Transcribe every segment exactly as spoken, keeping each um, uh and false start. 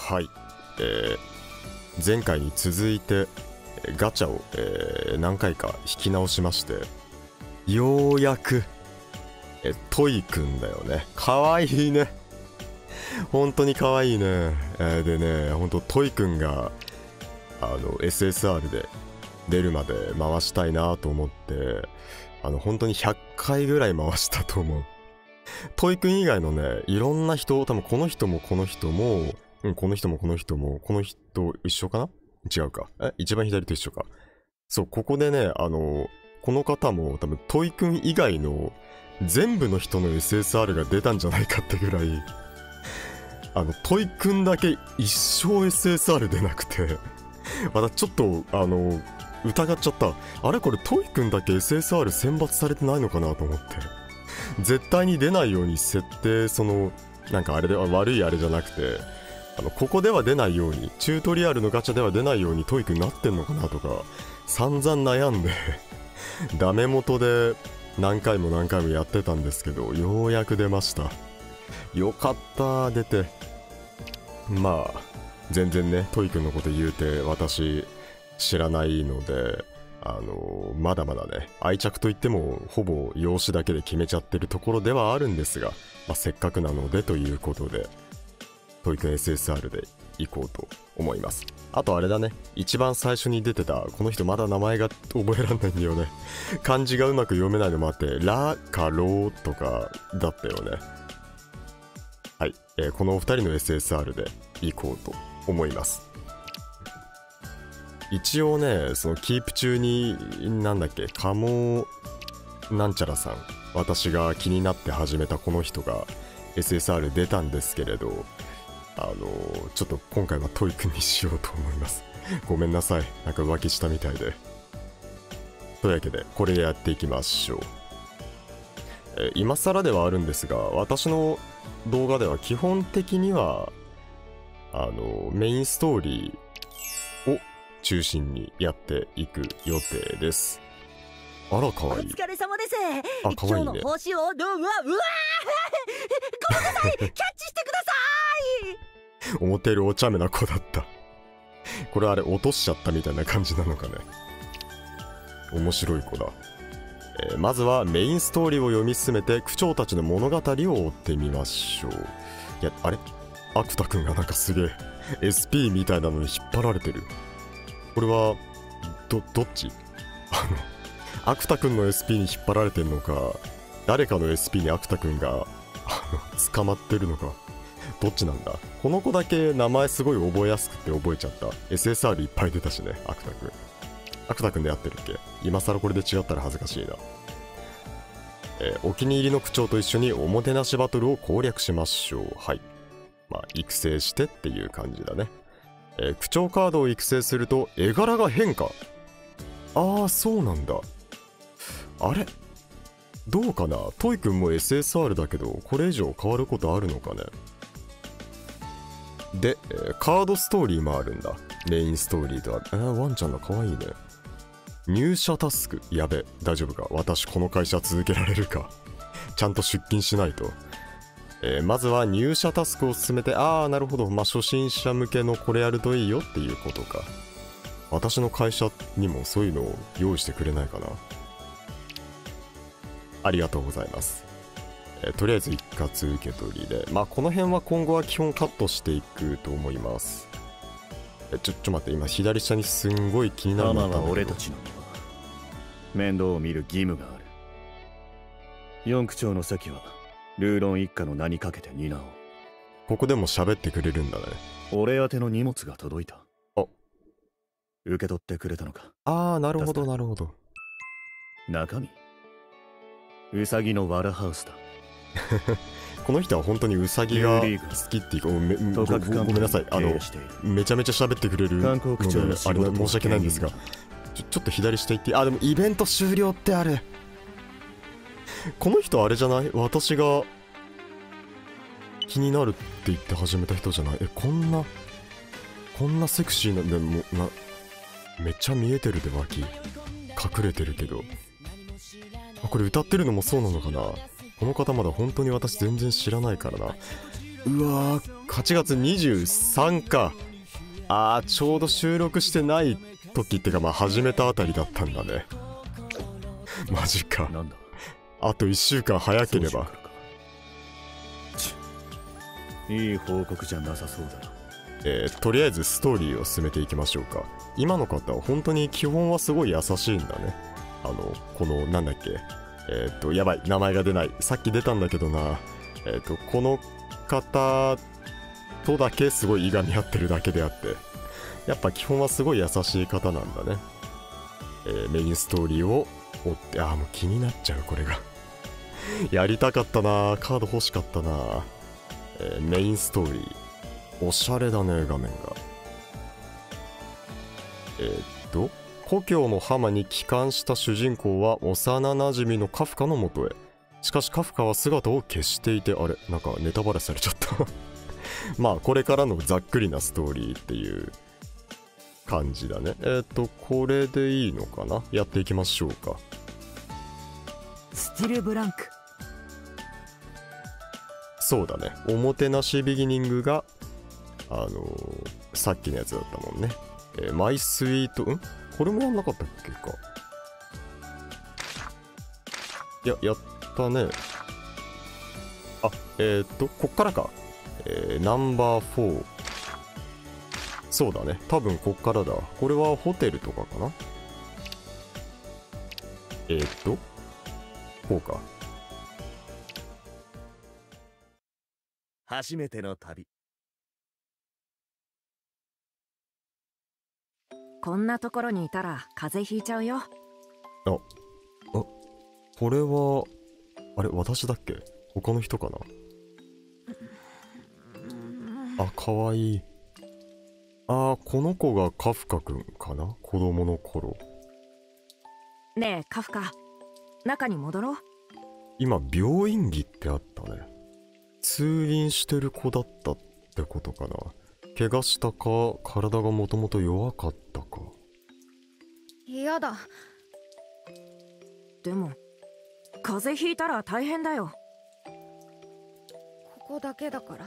はい、えー、前回に続いてガチャを、えー、何回か引き直しまして、ようやくえトイくんだよね。かわいいね、本当にかわいいね、えー、でね、本当トイくんがあの エスエスアール で出るまで回したいなと思って、あの本当にひゃっかいぐらい回したと思う。トイくん以外のね、いろんな人、多分この人もこの人も、うん、この人もこの人も、この人一緒かな？違うか。え、一番左と一緒か。そう、ここでね、あの、この方も多分トイくん以外の全部の人の エスエスアール が出たんじゃないかってぐらい、あの、トイくんだけ一生 エスエスアール 出なくて、またちょっと、あの、疑っちゃった。あれこれトイくんだけ エスエスアール 選抜されてないのかなと思って。絶対に出ないように設定、そのなんかあれでは悪いあれじゃなくて、あのここでは出ないように、チュートリアルのガチャでは出ないようにトイくんなってんのかなとか散々悩んでダメ元で何回も何回もやってたんですけど、ようやく出ました。よかった、出て。まあ全然ね、トイくんのこと言うて私知らないので、あのまだまだね、愛着といってもほぼ容姿だけで決めちゃってるところではあるんですが、まあ、せっかくなのでということでトイくん エスエスアール で行こうと思います。あとあれだね、一番最初に出てたこの人、まだ名前が覚えらんないんだよね。漢字がうまく読めないのもあって、ラかローとかだったよね。はい、えー、このお二人の エスエスアール で行こうと思います。一応ね、そのキープ中に、なんだっけ、カモなんちゃらさん、私が気になって始めたこの人が エスエスアール 出たんですけれど、あのー、ちょっと今回はトイくんにしようと思います。ごめんなさい、なんか浮気したみたいで。というわけでこれやっていきましょう。えー、今更ではあるんですが、私の動画では基本的にはあのー、メインストーリーを中心にやっていく予定です。あら、かわいい。 お疲れ様です。 あ、かわいいね。 今日の報酬を、うわ、うわごめんなさい、キャッチしてください。 思っているお茶目な子だった。これあれ落としちゃったみたいな感じなのかね。面白い子だ。えー、まずはメインストーリーを読み進めて区長たちの物語を追ってみましょう。いや、あれアクタくんがなんかすげえ エスピー みたいなのに引っ張られてる。これはどどっち？あのアクタくんの エスピー に引っ張られてるのか、誰かの エスピー にアクタくんがあの捕まってるのか、どっちなんだ。この子だけ名前すごい覚えやすくて覚えちゃった。 エスエスアール いっぱい出たしね。アクタくんアクタくんでやってるっけ。今更これで違ったら恥ずかしいな。えー、お気に入りの区長と一緒におもてなしバトルを攻略しましょう。はい、まあ育成してっていう感じだね。えー、区長カードを育成すると絵柄が変化。ああ、そうなんだ。あれどうかな。トイくんも エスエスアール だけど、これ以上変わることあるのかね。で、えー、カードストーリーもあるんだ。メインストーリーとは。えー、ワンちゃんのかわいいね。入社タスク。やべ、大丈夫か。私この会社続けられるか。ちゃんと出勤しないと。えー、まずは入社タスクを進めて、ああ、なるほど。まあ、初心者向けのこれやるといいよっていうことか。私の会社にもそういうのを用意してくれないかな。ありがとうございます。えー、とりあえず一括受け取りで、まあ、この辺は今後は基本カットしていくと思います。え、ちょ、ちょ待って、今左下にすんごい気になるのがあったんだけど。 ママは俺たちの面倒を見る義務がある。四区長の席はルーロン一家の名にかけて担おう。 ここでも喋ってくれるんだね。 俺宛ての荷物が届いた。 あ、 受け取ってくれたのか。 ああ、なるほどなるほど。 中身ウサギのワラハウスだ。 この人は本当にウサギが好きっていうか、め ご, ご, ごめんなさい、あのめちゃめちゃ喋ってくれるので、あれ申し訳ないんですが、ちょ, ちょっと左下行って。あ、でもイベント終了ってある。この人あれじゃない？私が気になるって言って始めた人じゃない？え、こんなこんなセクシーな、でもな、めっちゃ見えてるで、脇隠れてるけど。あ、これ歌ってるのもそうなのかな。この方まだ本当に私全然知らないからな。 うわー、はちがつにじゅうさんか。あー、ちょうど収録してない時ってか、まあ始めたあたりだったんだね。マジか。 なんだ。 あといっしゅうかん早ければ。 いい報告じゃなさそうだ。 えー、とりあえずストーリーを進めていきましょうか。今の方は本当に基本はすごい優しいんだね。あのこのなんだっけ、えっとやばい、名前が出ない。さっき出たんだけどな。えっとこの方とだけすごいいがみ合ってるだけであって、やっぱ基本はすごい優しい方なんだね。えー、メインストーリーを追って、あーもう気になっちゃうこれが。やりたかったな、カード欲しかったな。えー、メインストーリーおしゃれだね、画面が。えー、っと故郷のハマに帰還した主人公は幼なじみのカフカのもとへ。しかしカフカは姿を消していて、あれなんかネタバレされちゃったまあこれからのざっくりなストーリーっていう感じだね。えー、っとこれでいいのかな、やっていきましょうか。 スティルブランク。 そうだね、おもてなしビギニングがあのー、さっきのやつだったもんね。えー、マイスイート、んこれもやんなかったっけか。いや、やったね。あ、えー、っと、こっからか。えー、ナンバーフォー。そうだね。多分こっからだ。これはホテルとかかな。えー、っと、こうか。 初めての旅。 こんなところにいたら風邪ひいちゃうよ。 あ、あ、これは、あれ、私だっけ？他の人かな？あ、かわいい。あー、この子がカフカくんかな？子供の頃。 ねえカフカ、中に戻ろう。 今、病院着ってあったね。通院してる子だったってことかな。怪我したか、体がもともと弱かったか。 嫌だ。 でも風邪ひいたら大変だよ。 ここだけだから。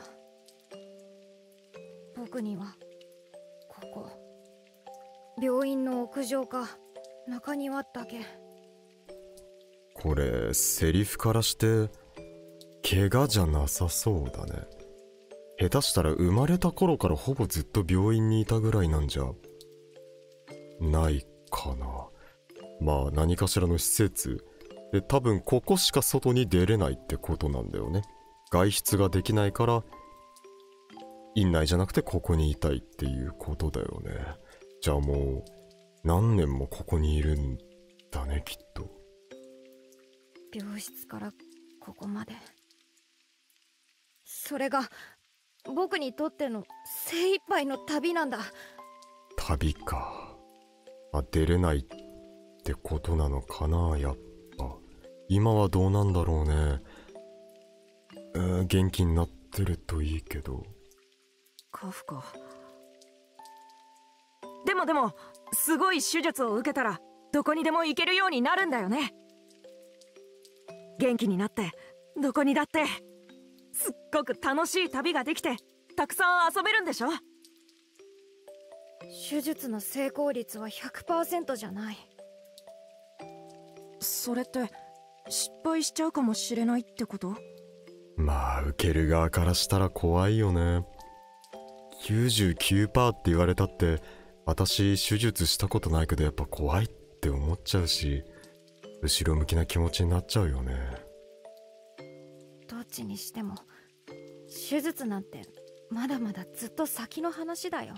僕にはここ、病院の屋上か中庭だけ。 これセリフからして怪我じゃなさそうだね。下手したら生まれた頃からほぼずっと病院にいたぐらいなんじゃないかな。まあ何かしらの施設で、多分ここしか外に出れないってことなんだよね。外出ができないから院内じゃなくてここにいたいっていうことだよね。じゃあもう何年もここにいるんだね、きっと。 病室からここまで、それが僕にとっての精一杯の旅なんだ。 旅か。あ、出れないってことなのかな、やっぱ。今はどうなんだろうね。えー、元気になってるといいけど。 カフカ。でもでもすごい手術を受けたらどこにでも行けるようになるんだよね。元気になってどこにだってすっごく楽しい旅ができてたくさん遊べるんでしょ。 手術の成功率は ひゃくパーセント じゃない。 それって失敗しちゃうかもしれないってこと？ まあ受ける側からしたら怖いよね。きゅうじゅうきゅうパーセント って言われたって、私手術したことないけどやっぱ怖いって思っちゃうし、後ろ向きな気持ちになっちゃうよね。 どっちにしても手術なんてまだまだずっと先の話だよ。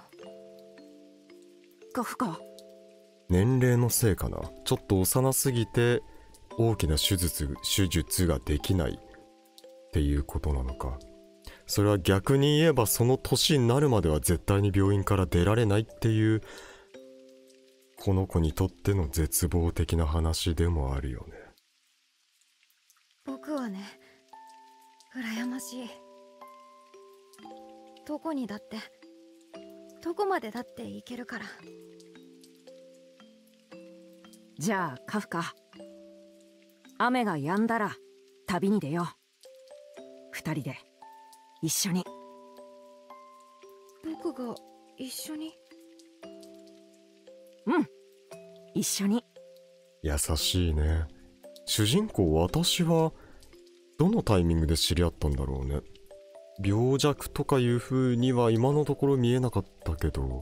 カフカ。 年齢のせいかな。ちょっと幼すぎて大きな手術手術ができないっていうことなのか。それは逆に言えばその年になるまでは絶対に病院から出られないっていうこの子にとっての絶望的な話でもあるよね。 僕はね、羨ましい。どこにだってどこまでだって行けるから。 じゃあカフカ、雨が止んだら旅に出よう。二人で。 一緒に。 僕が一緒に？ うん、一緒に。 優しいね。主人公、私はどのタイミングで知り合ったんだろうね。病弱とかいう風には今のところ見えなかったけど。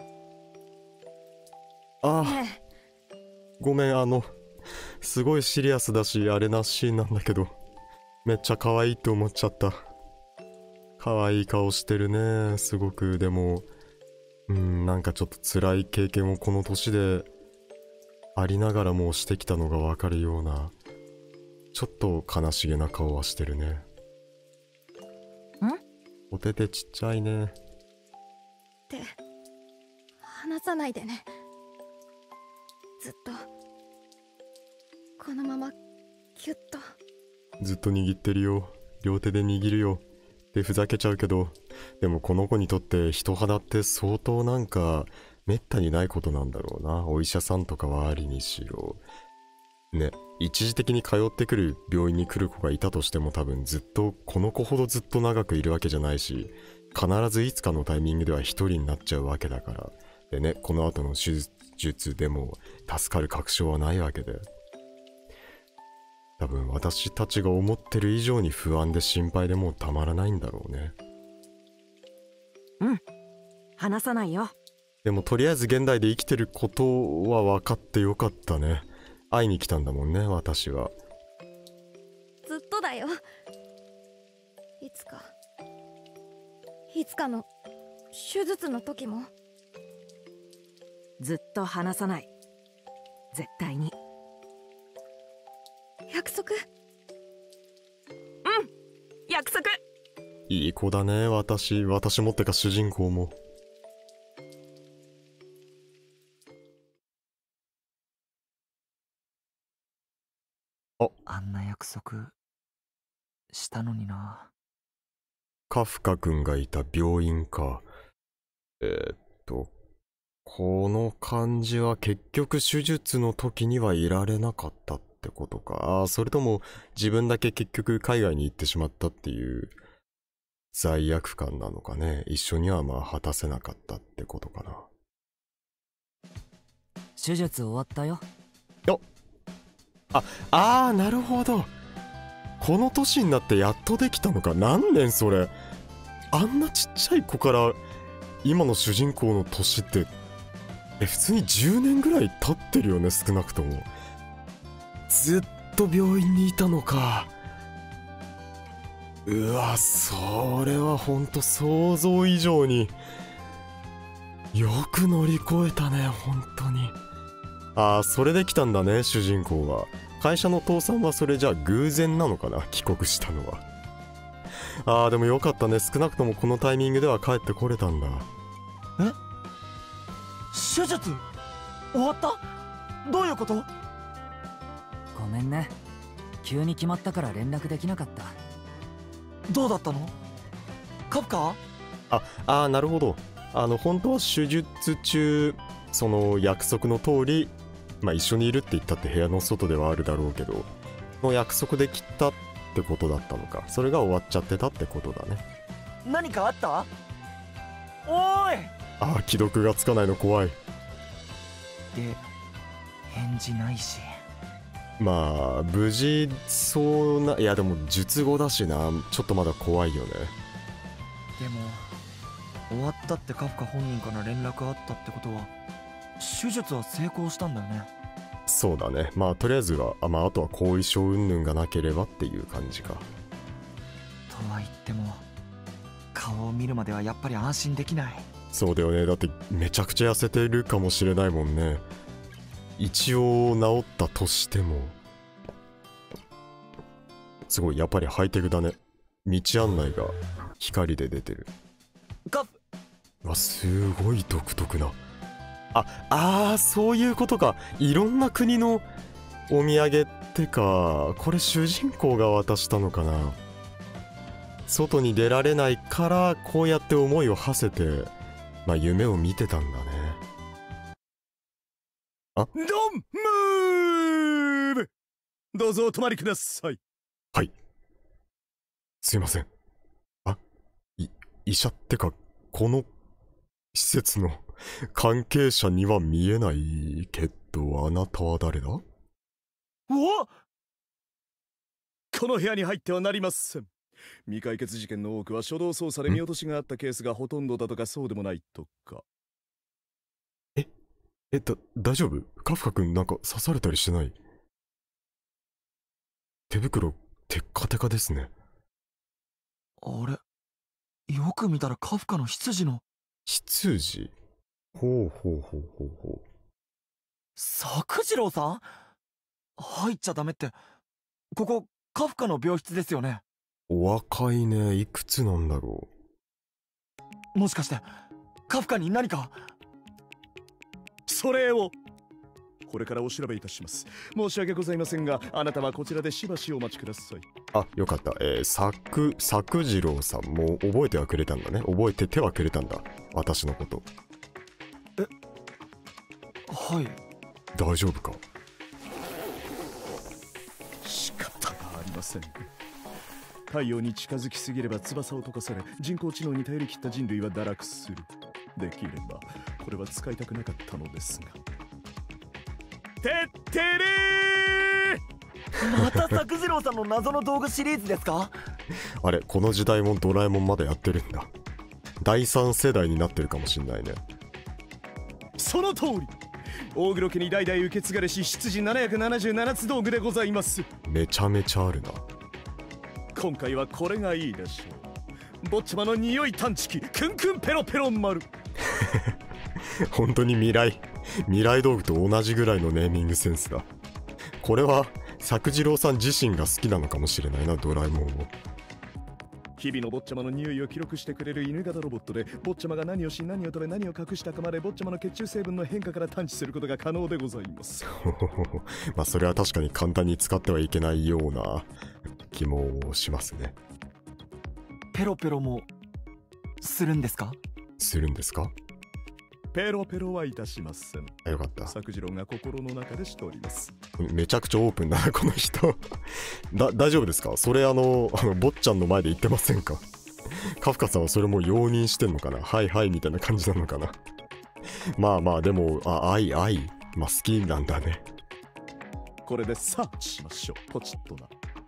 ああ、 ねごめん、あのすごいシリアスだしあれなシーンなんだけど、めっちゃ可愛いって思っちゃった。可愛い顔してるね、すごく。でもうん、なんかちょっと辛い経験をこの年でありながらもうしてきたのがわかるような、ちょっと悲しげな顔はしてるね。 ん？ お手手ちっちゃいね。 って離さないでね。ずっとこのままキュッと。 ずっと握ってるよ。両手で握るよってふざけちゃうけど、でもこの子にとって人肌って相当なんかめったにないことなんだろうな。お医者さんとかはありにしろね、一時的に通ってくる病院に来る子がいたとしても、多分ずっとこの子ほどずっと長くいるわけじゃないし、必ずいつかのタイミングでは一人になっちゃうわけだから。でね、この後の手術でも助かる確証はないわけで、多分私たちが思ってる以上に不安で心配でもうたまらないんだろうね。 うん、話さないよ。 でもとりあえず現代で生きてることは分かってよかったね。会いに来たんだもんね、私は。 ずっとだよ。いつかいつかの手術の時も。 ずっと話さない、絶対に。 約束？ うん、約束。 いい子だね、私。私もってか主人公も。あ、 あんな約束したのにな。 カフカ君がいた病院か。えー、っとこの感じは結局手術の時にはいられなかったってことか。あ、それとも自分だけ結局海外に行ってしまったっていう罪悪感なのかね。一緒にはまあ果たせなかったってことかな。 手術終わったよ。 よっ、あ、あー、なるほど。この年になってやっとできたのか。何年それ。あんなちっちゃい子から今の主人公の年ってえ普通にじゅうねんぐらい経ってるよね、少なくとも。ずっと病院にいたのか。うわ、それはほんと想像以上によく乗り越えたね、本当に。ああ、それで来たんだね、主人公は。会社の父さんはそれじゃあ偶然なのかな、帰国したのは。ああ、でもよかったね、少なくともこのタイミングでは帰ってこれたんだ。 え、手術終わった？どういうこと？ごめんね、急に決まったから連絡できなかった。どうだったの？カフカ？ ああー、なるほど。あの本当は手術中、その約束の通り、まあ一緒にいるって言ったって部屋の外ではあるだろうけど、の約束できたってことだったのか。それが終わっちゃってたってことだね。 何かあった？おーい！ ああ、既読がつかないの怖い。 で、返事ないし。 まあ無事そうな。いやでも術後だしな、ちょっとまだ怖いよね。 でも終わったってカフカ本人から連絡あったってことは手術は成功したんだよね。 そうだね。まあとりあえずは、あ、まああとは後遺症云々がなければっていう感じか。 とは言っても顔を見るまではやっぱり安心できない。 そうだよね。だってめちゃくちゃ痩せてるかもしれないもんね。一応治ったとしても。すごいやっぱりハイテクだね。道案内が光で出てる。 カフわ、すごい独特な。あ、あー、そういうことか。いろんな国のお土産ってか、これ主人公が渡したのかな。外に出られないからこうやって思いを馳せて、まあ夢を見てたんだね。あ、 ドンムーブ。どうぞお泊まりください。 はい。すいません。あ、 医者ってか、この施設の関係者には見えないけど、あなたは誰だ？お！ この部屋に入ってはなりません。未解決事件の多くは初動捜査で見落としがあったケースがほとんどだとかそうでもないとか。 ええ、だ、大丈夫？カフカ君なんか刺されたりしてない？手袋テッカテカですね。 あれ、よく見たらカフカの執事の。 執事？ほうほうほうほうほう。 作次郎さん？入っちゃダメって。ここカフカの病室ですよね。 お若いね。いくつなんだろう。もしかしてカフカに何か。 それをこれからお調べいたします。申し訳ございませんが、あなたはこちらでしばしお待ちください。 あ、よかった。えー、作作次郎さんも覚えてはくれたんだね。覚えててはくれたんだ、私のこと。 え、はい。 大丈夫か？ 仕方がありません。太陽に近づきすぎれば翼を溶かされ、人工知能に頼り切った人類は堕落する。できればこれは使いたくなかったのですが。てってれーまた作次郎さんの謎の道具シリーズですか？ あれ、この時代もドラえもんまだやってるんだ。だいさん世代になってるかもしんないね。 その通り。大黒家に代々受け継がれし執事ななひゃくななじゅうななつ道具でございます。 めちゃめちゃあるな。 今回はこれがいいでしょう。坊ちゃまの匂い探知機クンクンペロペロ丸。 本当に未来未来道具と同じぐらいのネーミングセンスだ。これは作次郎さん自身が好きなのかもしれないな、ドラえもんを。 日々の坊ちゃまの匂いを記録してくれる犬型ロボットで、坊ちゃまが何をし何を食べ何を隠したかまで坊ちゃまの血中成分の変化から探知することが可能でございます。 まあそれは確かに簡単に使ってはいけないような気もしますね。 ペロペロもするんですか？するんですか？ ペロペロはいたしません。 よかった。 作次郎が心の中でしております。 めちゃくちゃオープンだなこの人。だ大丈夫ですか？それあのあの坊ちゃんの前で言ってませんか？カフカさんはそれも容認してんのかな？はいはいみたいな感じなのかな。まあまあでもあ愛愛まあ好きなんだね。 これでサーチしましょう。ポチッとな。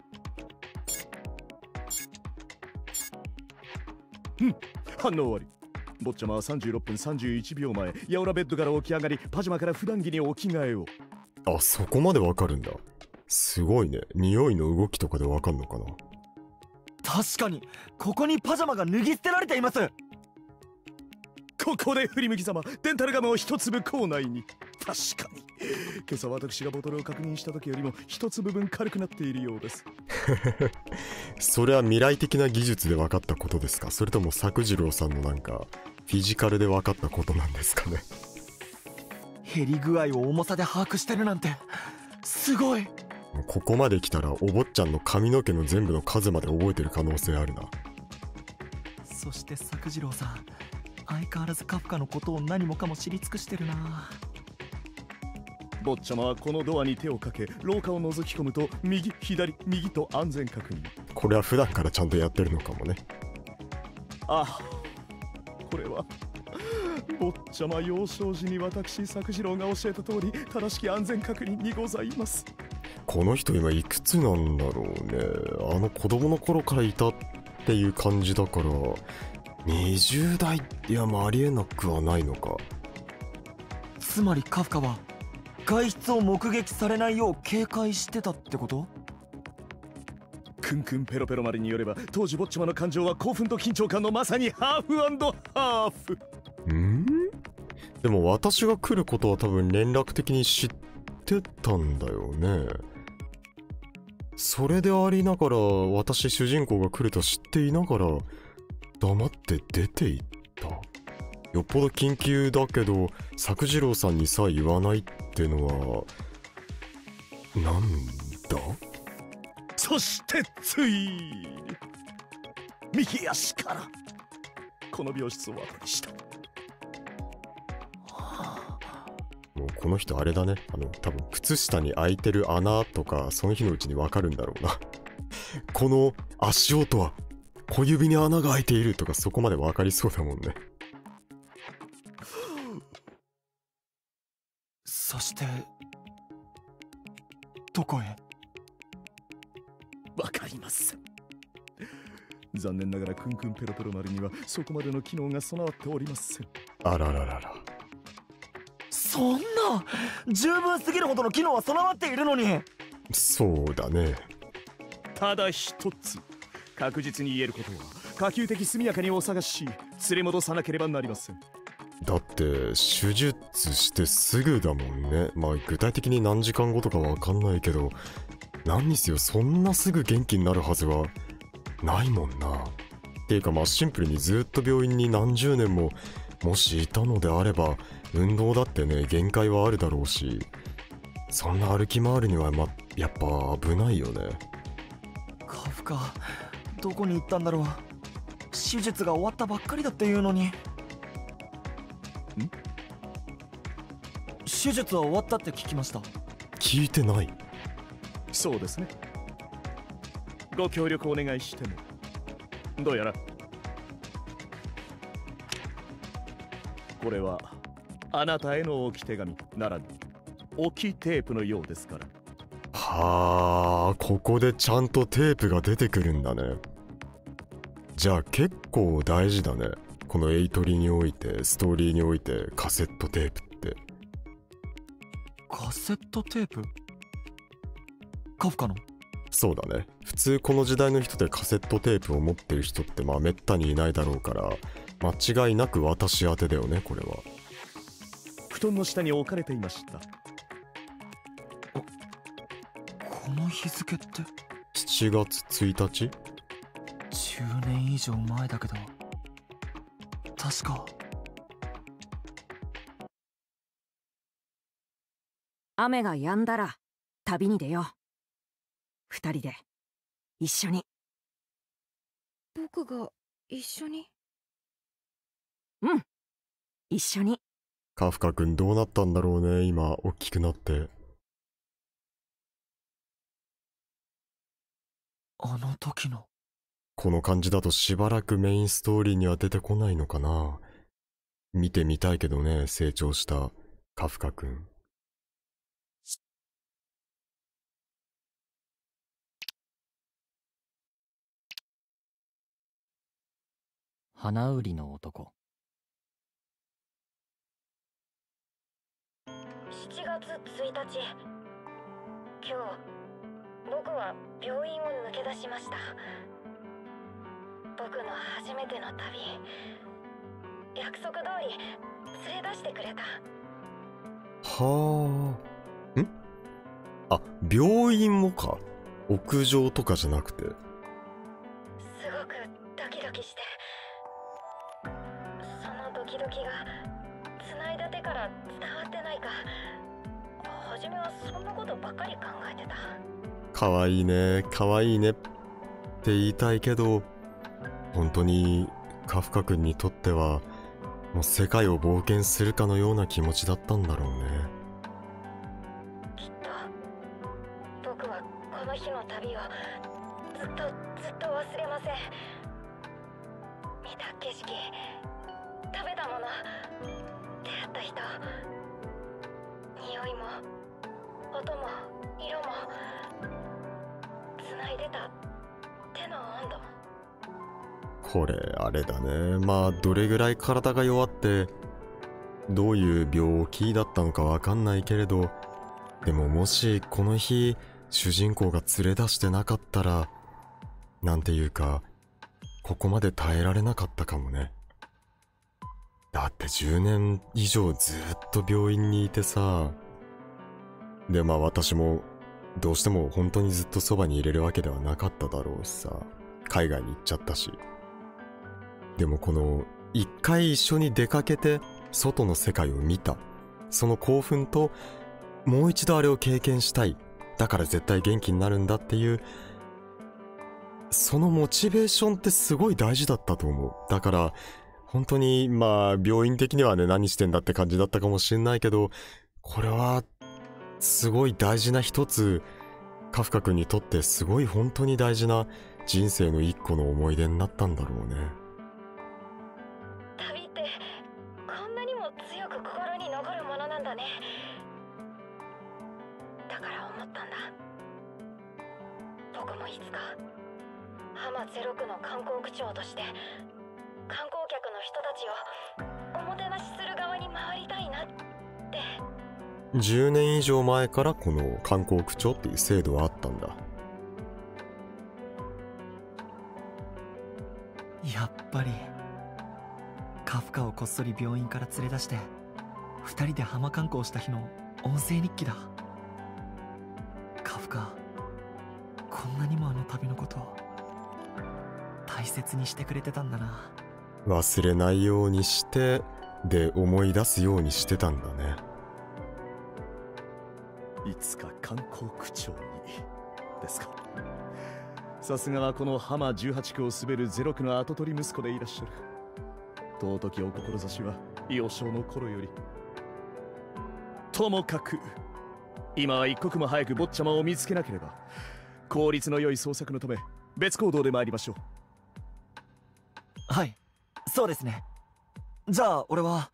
うん反応終わり。坊ちゃまはさんじゅうろっぷんさんじゅういちびょうまえ、やおらベッドから起き上がり、パジャマから普段着にお着替えを。 あ、そこまでわかるんだ。すごいね。匂いの動きとかでわかんのかな。 確かにここにパジャマが脱ぎ捨てられています。 ここで振り向きざまデンタルガムを一粒口内に。確かに今朝私がボトルを確認した時よりも一粒分軽くなっているようです。 それは未来的な技術で分かったことですか？それとも作次郎さんのなんかフィジカルで分かったことなんですかね？ 減り具合を重さで把握してるなんてすごい。 ここまで来たらお坊ちゃんの髪の毛の全部の数まで覚えてる可能性あるな。 そして作次郎さん、相変わらずカフカのことを何もかも知り尽くしてるな。 坊ちゃまはこのドアに手をかけ、廊下を覗き込むと右左右と安全確認。 これは普段からちゃんとやってるのかもね。 あ、これは坊ちゃま幼少時に私作次郎が教えた通り正しき安全確認にございます。 この人今いくつなんだろうね。あの子供の頃からいたっていう感じだからにじゅう代いやまあありえなくはないのか。 つまりカフカは外出を目撃されないよう警戒してたってこと？ クンクンペロペロ丸によれば当時坊ちゃまの感情は興奮と緊張感のまさにハーフ&ハーフ。 ん？でも私が来ることは多分連絡的に知ってたんだよね。それでありながら私主人公が来ると知っていながら黙って出て行った。よっぽど緊急だけど作次郎さんにさえ言わないってのはなんだ？ そしてついに右足からこの病室を後にした。 もうこの人あれだね、あの多分靴下に開いてる穴とかその日のうちに分かるんだろうな。この足音は小指に穴が開いているとかそこまで分かりそうだもんね。 そしてどこへ？ わかります。残念ながらクンクンペロペロ丸にはそこまでの機能が備わっておりません。 あらららら。 そんな十分すぎるほどの機能は備わっているのに。 そうだね。 ただ一つ確実に言えることは、可及的速やかにお探しし連れ戻さなければなりません。 だって手術してすぐだもんね。まあ具体的に何時間後とかわかんないけど、何にせよそんなすぐ元気になるはずはないもんな。っていうかまあシンプルにずっと病院に何十年ももしいたのであれば、運動だってね限界はあるだろうし、そんな歩き回るにはまやっぱ危ないよね。 カフカどこに行ったんだろう。手術が終わったばっかりだっていうのに。ん？手術は終わったって聞きました。 聞いてない。 そうですね。ご協力お願いしても。どうやらこれはあなたへの置き手紙ならぬ置きテープのようですから。 はあ、ここでちゃんとテープが出てくるんだね。じゃあ結構大事だね。このエイトリにおいて、ストーリーにおいてカセットテープって。 カセットテープ？カフカの？ そうだね。普通この時代の人でカセットテープを持ってる人ってまあめったにいないだろうから、間違いなく私宛てだよね、これは。 布団の下に置かれていました。 この日付ってしちがつついたち？ じゅうねん以上前だけど、確か。 雨が止んだら旅に出よう。二人で一緒に。 僕が一緒に？ うん、一緒に。 カフカ君どうなったんだろうね、今大きくなって。 あの時の。 この感じだとしばらくメインストーリーには出てこないのかな。見てみたいけどね、成長したカフカ君。 花売りの男。 しちがつついたち、今日僕は病院を抜け出しました。僕の初めての旅、約束通り連れ出してくれた。 はあ。ん？あ、病院もか。屋上とかじゃなくて。 すごくドキドキして、そのドキドキが繋いだ手から伝わってないか、初めはそんなことばっかり考えてた。 かわいいね、かわいいねって言いたいけど、本当にカフカ君にとってはもう世界を冒険するかのような気持ちだったんだろうね。 きっと僕はこの日の旅をずっとずっと忘れません。見た景色、食べたもの、出会った人、匂いも音も色も、繋いでた手の温度も。 これあれだね。まあどれぐらい体が弱ってどういう病気だったのかわかんないけれど、でももしこの日主人公が連れ出してなかったら、なんていうかここまで耐えられなかったかもね。だってじゅうねん以上ずっと病院にいてさ、でまあ私もどうしても本当にずっとそばにいれるわけではなかっただろうしさ、海外に行っちゃったし。でもこの一回一緒に出かけて外の世界を見たその興奮と、もう一度あれを経験したい、だから絶対元気になるんだっていうそのモチベーションってすごい大事だったと思う。だから本当にまあ病院的にはね、何してんだって感じだったかもしれないけど、これはすごい大事な一つ、カフカ君にとってすごい本当に大事な人生の一個の思い出になったんだろうね。 旅ってこんなにも強く心に残るものなんだね。だから思ったんだ。僕もいつか浜ゼロ区の観光区長として観光客の人たちをおもてなしする側に回りたいなって。 じゅうねん以上前からこの観光区長っていう制度はあったんだ。 やっぱりカフカをこっそり病院から連れ出して二人で浜観光した日の音声日記だ。カフカ、こんなにもあの旅のことを大切にしてくれてたんだな。 忘れないようにしてで思い出すようにしてたんだね。 いつか観光区長にですか。さすがはこの浜じゅうはち区を滑るゼロ区の跡取り息子でいらっしゃる。尊きお志は幼少の頃より。ともかく今は一刻も早く坊ちゃまを見つけなければ。効率の良い捜索のため別行動で参りましょう。 はい、そうですね。じゃあ俺は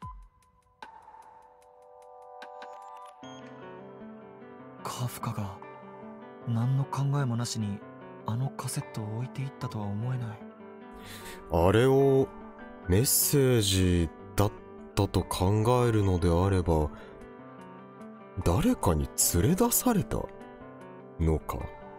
カフカが何の考えもなしにあのカセットを置いていったとは思えない。 あれをメッセージだったと考えるのであれば、誰かに連れ出されたのか。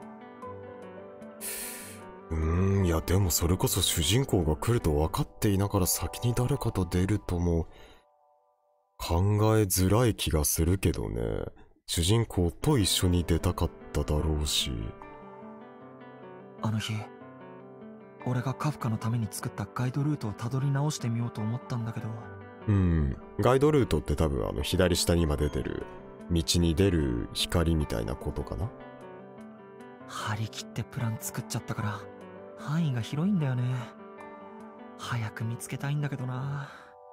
うーん、いやでもそれこそ主人公が来ると分かっていながら先に誰かと出るとも考えづらい気がするけどね。主人公と一緒に出たかっただろうし。 あの日俺がカフカのために作ったガイドルートをたどり直してみようと思ったんだけど。 うん、ガイドルートって多分あの左下に今出てる道に出る光みたいなことかな。 張り切ってプラン作っちゃったから範囲が広いんだよね。早く見つけたいんだけどな。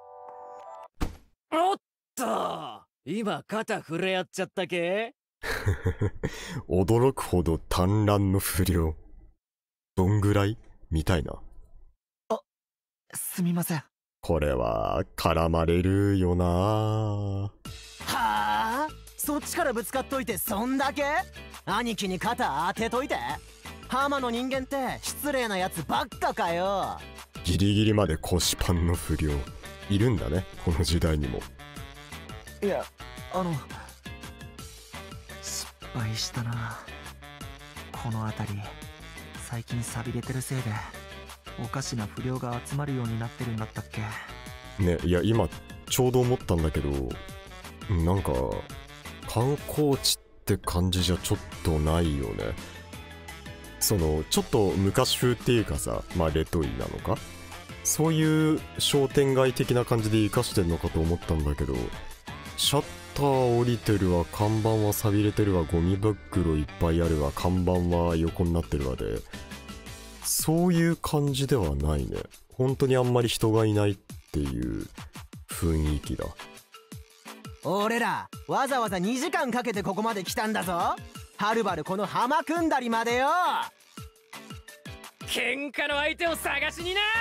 おっと、今肩触れ合っちゃったけ。 驚くほど短乱の不良。どんぐらいみたいな。 あ、すみません。 これは絡まれるよな。 はあ、そっちからぶつかっといてそんだけ？兄貴に肩当てといて？浜の人間って失礼なやつばっかかよ。 ギリギリまで腰パンの不良いるんだね、この時代にも。 いや、あの失敗したな。この辺り最近寂れてるせいでおかしな不良が集まるようになってるんだったっけね。いや今ちょうど思ったんだけど、なんか観光地って感じじゃちょっとないよね。そのちょっと昔風っていうかさ、まあレトイなのか、そういう商店街的な感じで生かしてんのかと思ったんだけど、シャッター降りてるわ、看板は寂れてるわ、ゴミ袋いっぱいあるわ、看板は横になってるわで、そういう感じではないね。本当にあんまり人がいないっていう雰囲気だ。 俺らわざわざにじかんかけてここまで来たんだぞ。はるばるこの浜くんだりまでよ。 喧嘩の相手を探しにな。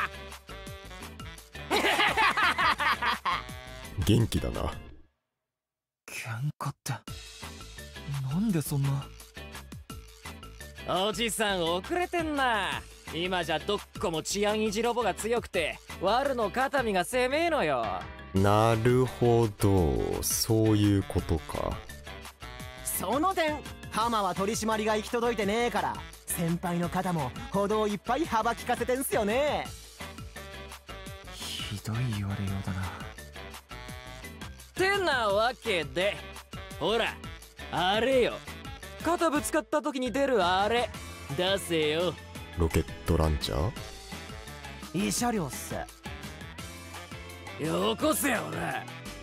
元気だな。 喧嘩ってなんでそんな。 おじさん遅れてんな。今じゃどっこも治安維持ロボが強くてワルの肩身が狭えのよ。 なるほど、そういうことか。 その点浜は取り締まりが行き届いてねえから先輩の肩も歩道いっぱい幅利かせてんすよね。 ひどい言われようだな。 てなわけでほらあれよ、肩ぶつかった時に出るあれ出せよ。 ロケットランチャー？ 慰謝料っす。 よこせよ俺。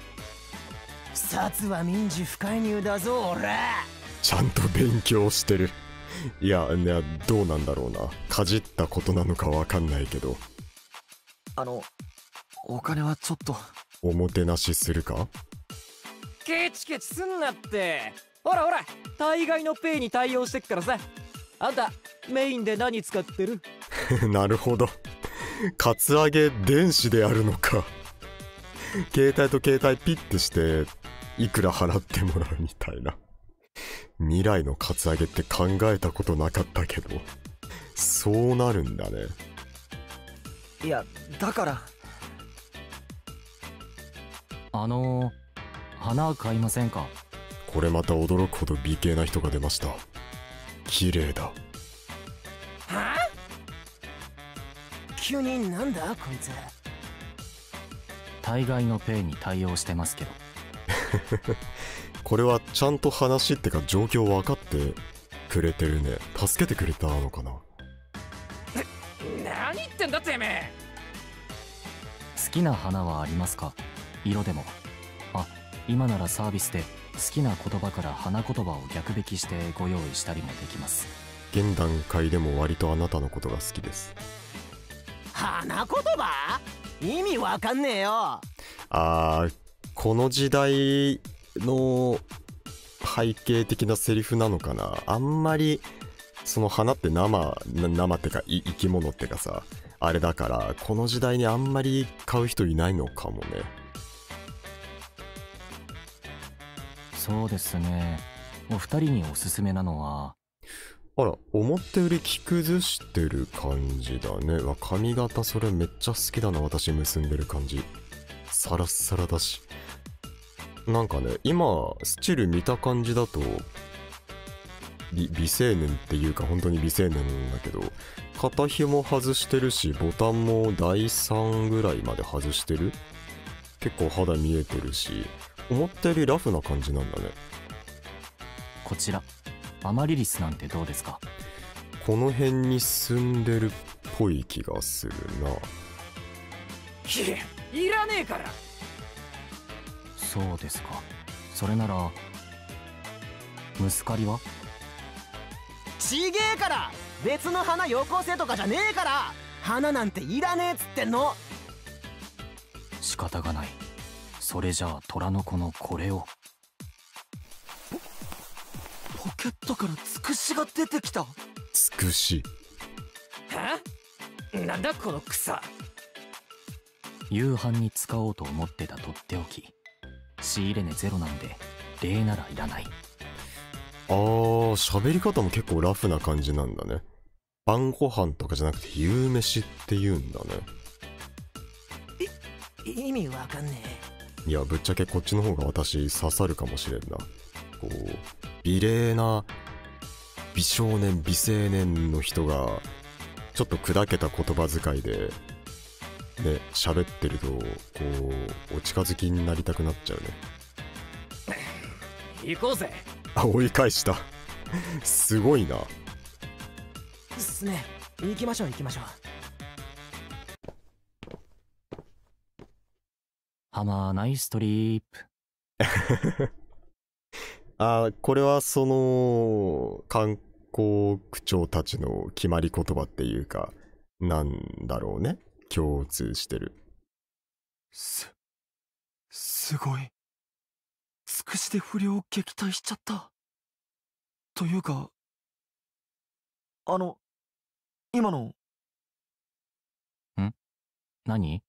札は民事不介入だぞ俺。 ちゃんと勉強してる。いや、ね、どうなんだろうな。かじったことなのかわかんないけど。 あのお金はちょっと。 おもてなしするか？ ケチケチすんなって。ほらほら、大概のペイに対応してっからさ。あんたメインで何使ってる？ なるほど、カツアゲ電子であるのか。携帯と携帯ピッてしていくら払ってもらうみたいな。未来のカツアゲって考えたことなかったけど、そうなるんだね。 いや、だからあのー、花買いませんか？ これまた驚くほど美形な人が出ました。綺麗だ。 はあ？急になんだこいつ。 大概のペイに対応してますけど。 これはちゃんと話ってか状況分かってくれてるね。助けてくれたのかな。 何言ってんだてめえ。 好きな花はありますか？色でも。あ、今ならサービスで好きな言葉から花言葉を逆引きしてご用意したりもできます。 現段階でも割とあなたのことが好きです。 花言葉？意味わかんねえよ。 あー、この時代の背景的なセリフなのかな。あんまりその花って生生ってかい生き物ってかさ、あれだからこの時代にあんまり買う人いないのかもね。 そうですね。お二人におすすめなのは、 あら、思ったより着崩してる感じだね。わ、髪型それめっちゃ好きだな。私結んでる感じサラッサラだし。なんかね、今スチル見た感じだと美美青年っていうか本当に美青年なんだけど、肩紐外してるし、ボタンもだいさんぐらいまで外してる。結構肌見えてるし、思ったよりラフな感じなんだね。 こちらアマリリスなんてどうですか？ この辺に住んでるっぽい気がするな。 いらねえから。 そうですか。それならムスカリは？ ちげえから。別の花よこせとかじゃねえから。花なんていらねえっつってんの。 仕方がない。それじゃあ虎の子のこれを。 ポケットからつくしが出てきた。 つくし？ はあ？なんだこの草。 夕飯に使おうと思ってたとっておき。仕入れ値ゼロなんで礼ならいらない。 あー、喋り方も結構ラフな感じなんだね。晩ご飯とかじゃなくて夕飯って言うんだね。 い意味わかんねえ。いや、ぶっちゃけこっちの方が私刺さるかもしれんな。こう美麗な美少年美青年の人がちょっと砕けた言葉遣いでね喋ってると、こうお近づきになりたくなっちゃうね。 行こうぜ。 あ、追い返した。すごいな。 え。すね。行きましょう行きましょう。ハマーナイストリープ。 あ、これはその観光区長たちの決まり言葉っていうかなんだろうね。共通してる。 すすごい。つくしで不良を撃退しちゃった。というか、あの今のん？何？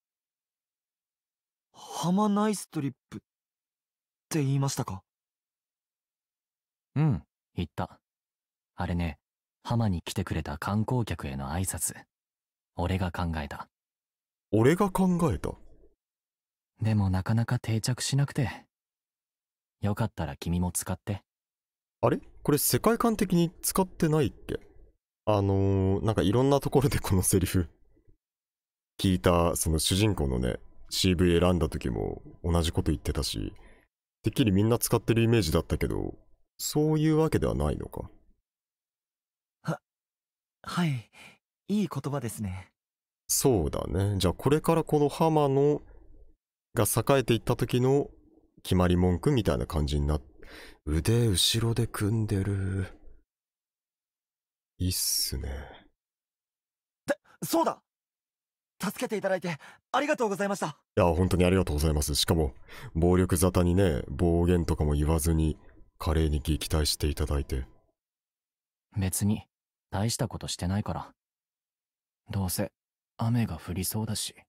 ハマナイストリップって言いましたか？ うん、言った。あれね、浜に来てくれた観光客への挨拶。俺が考えた。 俺が考えた？ でもなかなか定着しなくて。よかったら君も使って。 あれ？これ世界観的に使ってないっけ？あのー、なんかいろんなところでこのセリフ聞いた。その主人公のね シーブイ 選んだ時も同じこと言ってたし、てっきりみんな使ってるイメージだったけど、そういうわけではないのか。 は、はい、いい言葉ですね。 そうだね。じゃあこれからこの浜野が栄えていった時の決まり文句みたいな感じになって、腕後ろで組んでる。いいっすね。 で、そうだ、助けていただいてありがとうございました。 いや、本当にありがとうございます。しかも暴力沙汰にね、暴言とかも言わずに華麗に撃退していただいて。 別に大したことしてないから。どうせ雨が降りそうだし。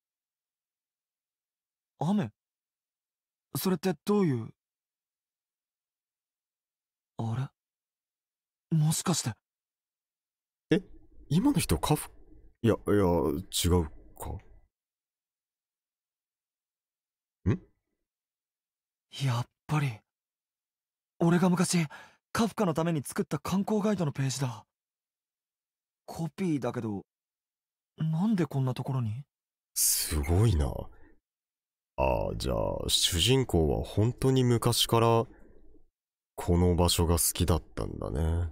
雨？それってどういう？あれ？もしかして。 え、今の人カフ、いやいや違うか。ん？ やっぱり俺が昔カフカのために作った観光ガイドのページだ。コピーだけど、なんでこんなところに？ すごいな。ああ、じゃあ主人公は本当に昔からこの場所が好きだったんだね。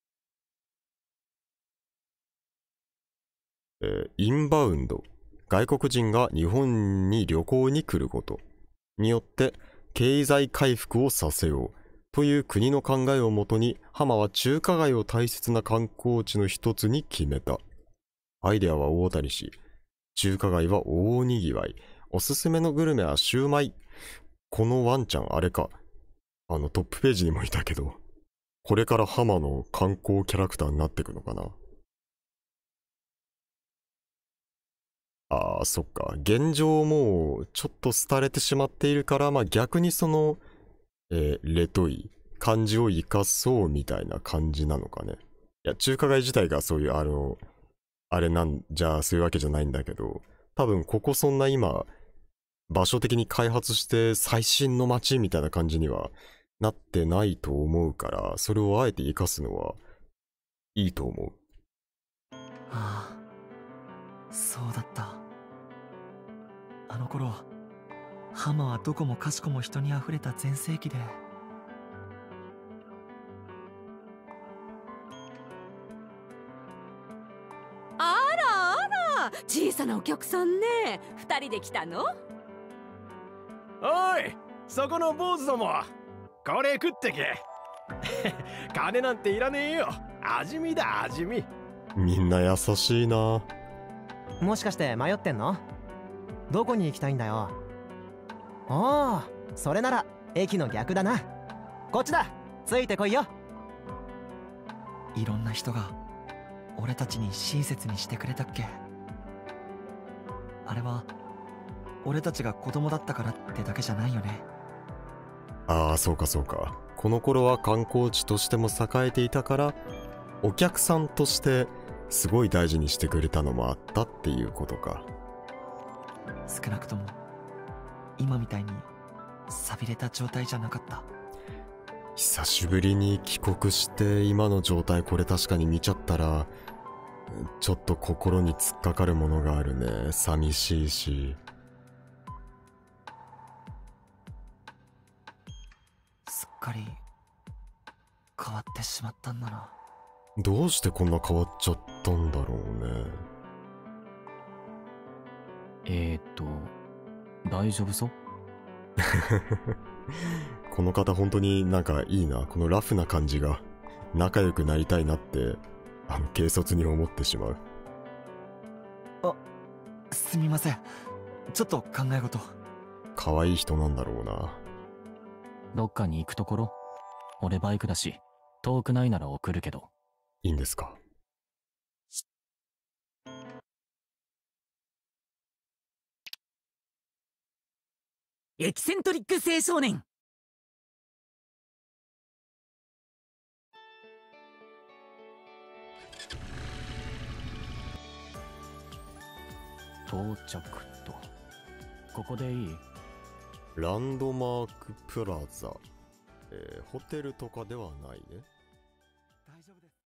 えー、インバウンド、外国人が日本に旅行に来ることによって経済回復をさせようという国の考えをもとに、浜は中華街を大切な観光地の一つに決めた。アイデアは大当たりし、中華街は大にぎわい。おすすめのグルメはシューマイ。このワンちゃんあれか、あのトップページにもいたけど、これから浜の観光キャラクターになってくのかな。ああ、そっか。現状もうちょっと廃れてしまっているから、まあ逆にその、えー、レトイ、漢字を生かそうみたいな感じなのかね。いや、中華街自体がそういう、あの、あれなんじゃあそういうわけじゃないんだけど、多分ここそんな今、場所的に開発して最新の街みたいな感じにはなってないと思うから、それをあえて生かすのはいいと思う。 ああ、そうだった。あの頃浜はどこもかしこも人にあふれた全盛期で、 あらあら、小さなお客さんね。二人で来たの？ おい、そこの坊主ども、これ食ってけ。金なんていらねえよ。味見だ、味見。 みんな優しいな。 もしかして迷ってんの？どこに行きたいんだよ。おお、それなら駅の逆だな。こっちだ、ついてこいよ。 いろんな人が俺たちに親切にしてくれたっけ。あれは俺たちが子供だったからってだけじゃないよね。 ああ、そうかそうか。この頃は観光地としても栄えていたから、お客さんとしてすごい大事にしてくれたのもあったっていうことか。 少なくとも今みたいに寂れた状態じゃなかった。 久しぶりに帰国して今の状態、これ確かに見ちゃったらちょっと心に突っかかるものがあるね。寂しいし。 すっかり変わってしまったんだな。 どうしてこんな変わっちゃったんだろうね。 えーっと大丈夫そう？ この方本当になんかいいな。このラフな感じが仲良くなりたいなってあの軽率に思ってしまう。 あ、すみません、ちょっと考え事。 可愛い人なんだろうな。 どっかに行くところ？俺バイクだし遠くないなら送るけど。 いいんですか？ エキセントリック青少年。 到着と。ここでいい？ ランドマークプラザ、えー、ホテルとかではないね。